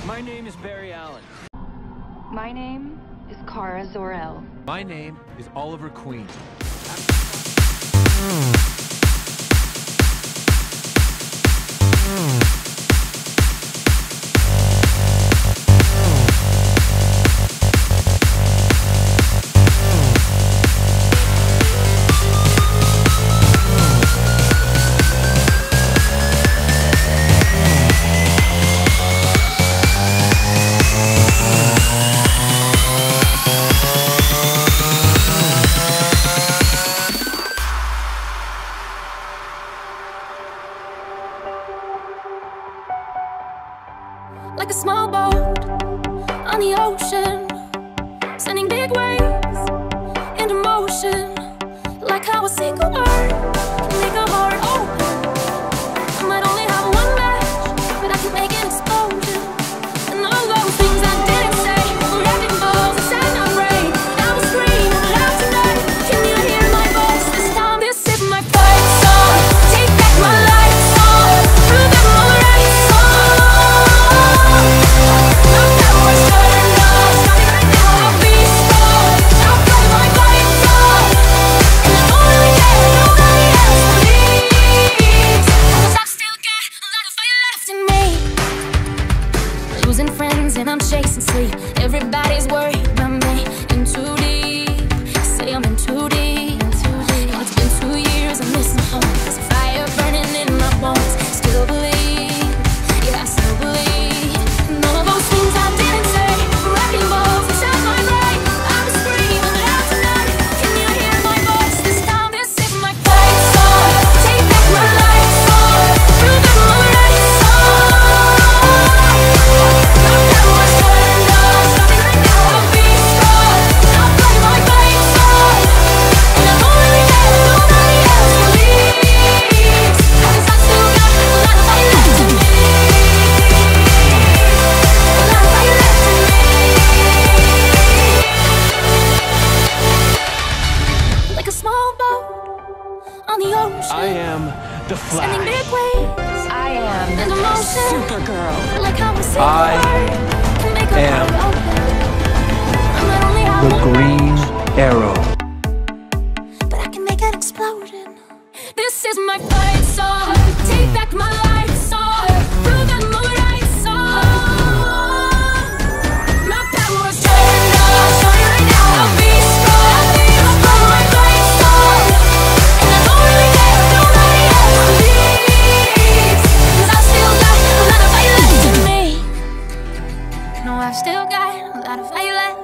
My name is Barry Allen. My name is Kara Zor-El. My name is Oliver Queen. Like a small boat on the ocean, sending big waves into motion. Like how a single word can make a heart open. I might only have one match, but I can make an explosion. And all those things I didn't say were wrecking balls inside my brain. I will scream loud tonight. Can you hear my voice this time? This is my fight song. Take back my life song. Prove I'm alright song. Losing friends and I'm chasing sleep. Everybody's worried about me. In too deep, say I'm in too deep. Oh, it's been 2 years, I miss my home. There's a fire burning in my bones. Still believe, yeah, I still believe. And all of those things I didn't say, wrecking balls inside my brain. I'm screaming out tonight. Can you hear my voice this time? This is my fight song. Take back my life song. Prove I'm alright song. I am the Flash. I am Supergirl. I am the Green Arrow. But I can make an explosion. This is my fight song. Take back my life song. Prove I'm alright song. My power is turned on. Starting right now. I'll be strong. I'll follow my fight song. And I don't really care if nobody else believes. 'Cause I've still got a lot of fight left in me. No, I've still got a lot of fight left.